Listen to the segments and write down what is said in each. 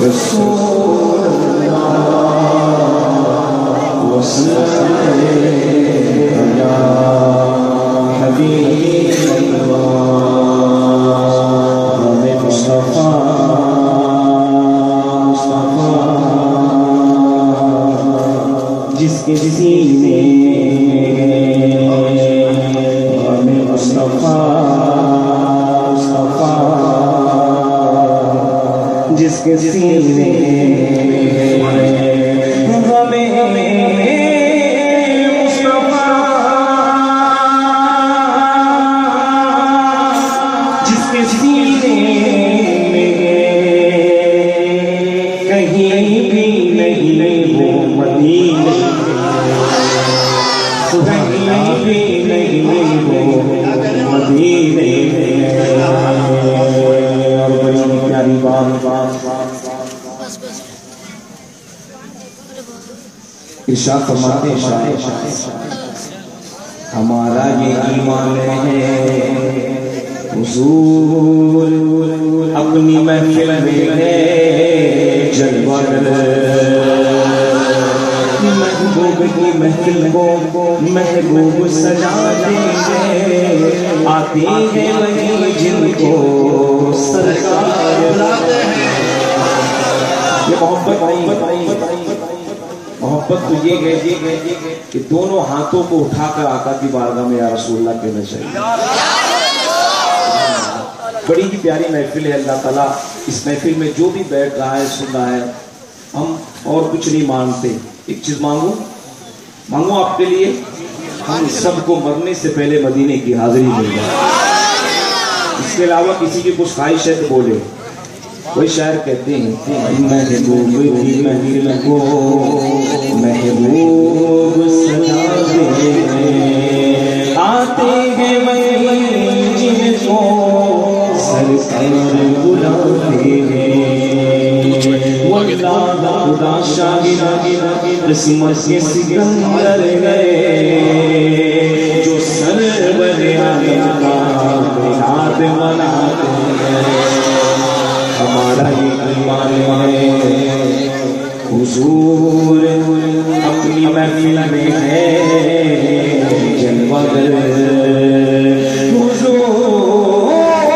رسول اللہ وسلم یا حبیب اللہ مصطفیٰ جس کے سینے جس کے سینے ارشاد فرماتے ہیں ہمارا یہ ایمان ہے حضور اپنی محفل میں ہے جلوہ محبوب کی محفل کو محبوب سجا دیں گے آتے ہیں وہی جن کو سرکار بلاتے ہیں یہ محبت تو یہ ہے کہ دونوں ہاتھوں کو اٹھا کر آقا کی بارگاہ میں یا رسول اللہ کہنا چاہیے. بڑی ہی پیاری محفل ہے. اللہ تعالیٰ اس محفل میں جو بھی بیٹھ رہا ہے سن رہا ہے ہم اور کچھ نہیں مانگتے. ایک چیز مانگو آپ کے لیے ہم سب کو مرنے سے پہلے مدینے کی حاضری مل جائے. اس کے علاوہ کسی کی کچھ خواہش ہے تو بولے. کوئی شاعر کہتے ہیں محبوب کی محفل کو محبوب سجا دے آتے ہیں وہی جن کو سرکار بلاتے ہیں واللہ خدا شاہد قسمت کے سکندر گئے جو سرور عالم کا یاد مناتے ہیں. ہمارا یہ ایمان ہے حضور اپنی محفل میں ہے جلوہ گر حضور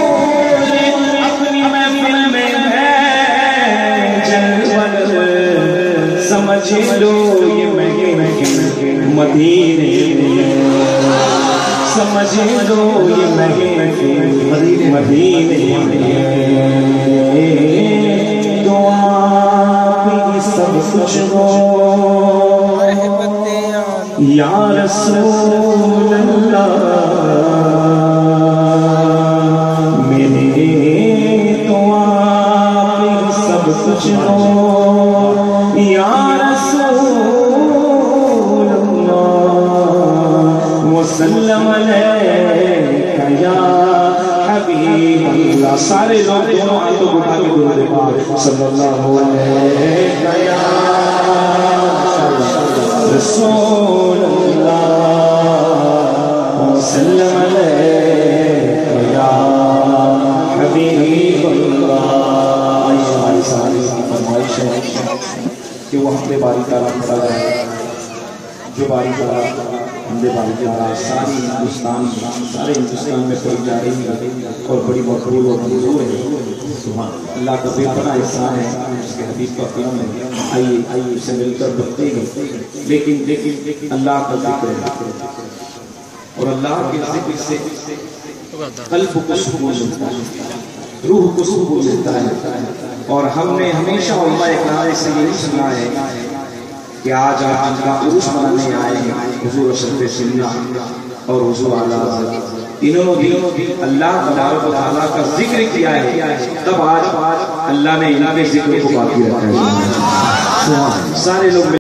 اپنی محفل میں ہے جلوہ گر سمجھ لو یہ مدینے سمجھ لو یہ مدینے سب کچھ ہو یا رسول اللہ میرے تو آپ سب کچھ ہو یا رسول اللہ وسلم علیکہ یا حبیب اللہ. سارے لوگ دونوں ہاتھوں کو اٹھا کے درود پاک صلی اللہ علیہ یا رسول اللہ وسلم علیہ یا حبیب اللہ. ہماری ساری فرمائش ہے کہ وہ ہم نے باری تعالیٰ پڑھا جائے جو باری تعالیٰ ہم نے باری تعالیٰ ساری ہندوستان سارے ہندوستان میں پڑھی جا رہی ہے اور بڑی مقبول اور منظور ہے. اللہ کا بے پناہ احسان ہے اس کے حبیب کا قیام ہے. آئیے اسے مل کر بڑھتے ہیں لیکن اللہ کا ذکر ہے اور اللہ کے ذکر سے قلب کو سکون ملتا ہے روح کو سکون ملتا ہے. اور ہم نے ہمیشہ علماء اکرام سے یہی سنا ہے کہ آج آپ ان کا عروس منانے آئے ہیں حضور اشرف سنہ اور حضور اعلیٰ حضرت انہوں نے اللہ تبارک و تعالیٰ کا ذکر کیا ہے تب آج اللہ نے ان کے ذکر کو باقی رکھا ہے. سارے لوگ